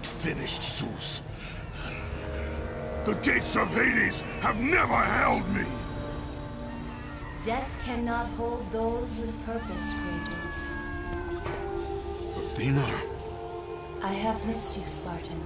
not finished, Zeus. The gates of Hades have never held me! Death cannot hold those with purpose, Kratos. Athena? I have missed you, Spartan.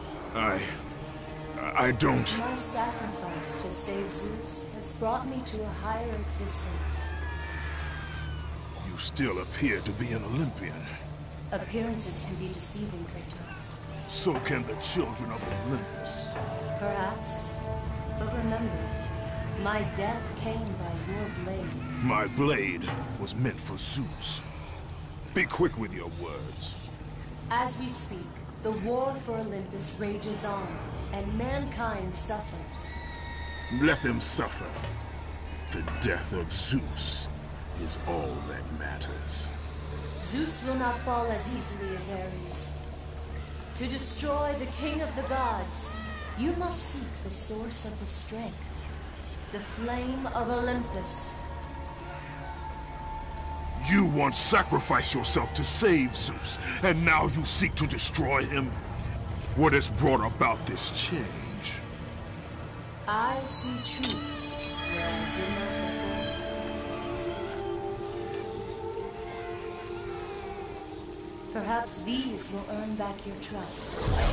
I don't... My sacrifice to save Zeus has brought me to a higher existence. You still appear to be an Olympian. Appearances can be deceiving, Kratos. So can the children of Olympus. Perhaps. But remember, my death came by your blade. My blade was meant for Zeus. Be quick with your words. As we speak, the war for Olympus rages on, and mankind suffers. Let them suffer. The death of Zeus is all that matters. Zeus will not fall as easily as Ares. To destroy the king of the gods, you must seek the source of his strength, the flame of Olympus. You once sacrificed yourself to save Zeus, and now you seek to destroy him? What has brought about this change? I see truths where I did not before. Perhaps these will earn back your trust.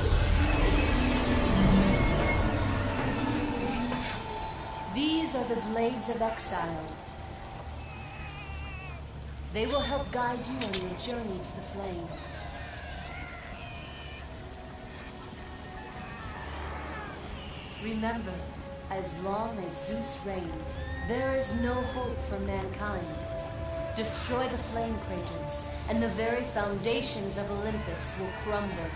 These are the Blades of Exile. They will help guide you on your journey to the flame. Remember, as long as Zeus reigns, there is no hope for mankind. Destroy the flame, Kratos, and the very foundations of Olympus will crumble.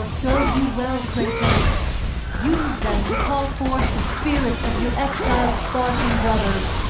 served you well, Kratos. Use them to call forth the spirits of your exiled Spartan brothers.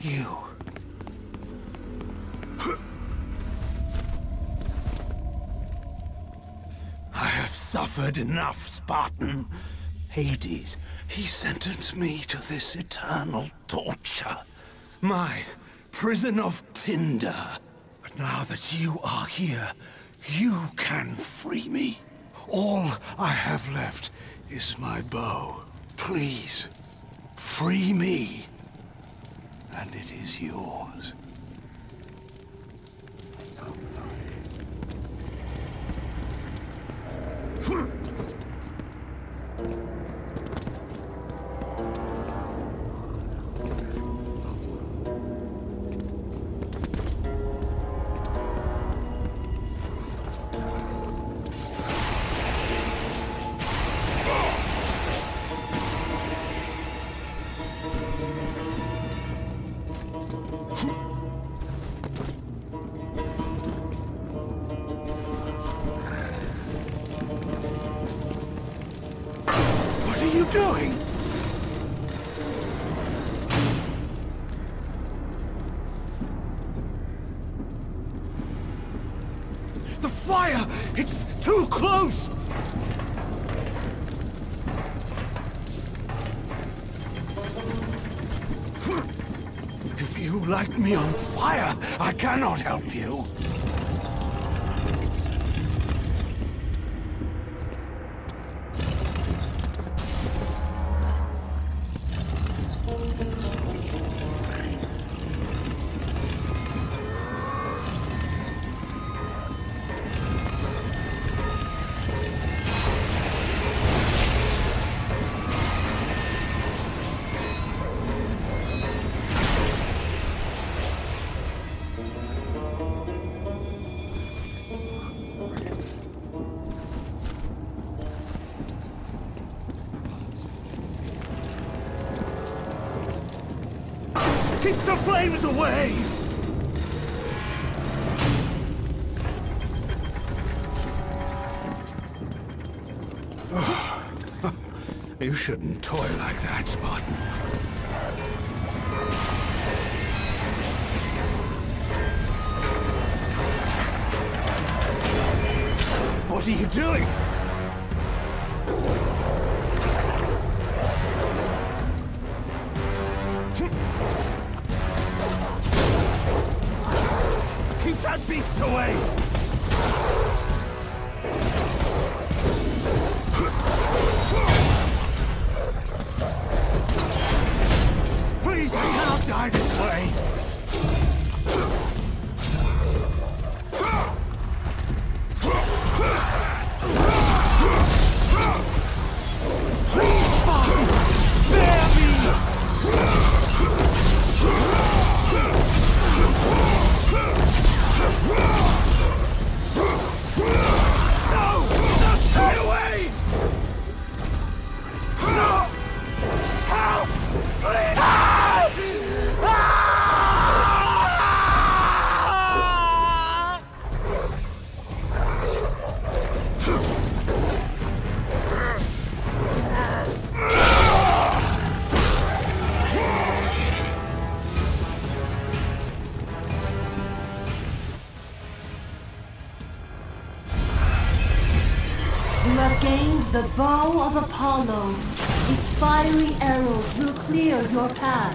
You. I have suffered enough, Spartan. Hades, he sentenced me to this eternal torture. My prison of tinder. But now that you are here, you can free me. All I have left is my bow. Please, free me, and it is yours. Doing? The fire! It's too close! If you light me on fire, I cannot help you. Keep the flames away! You shouldn't toy like that, Spartan. What are you doing? Keep that beast away! Please, I cannot die this way! Please, Spartan! Spare me! No! Stay away! No! Help! Please! You have gained the bow of Apollo. Its fiery arrows will clear your path.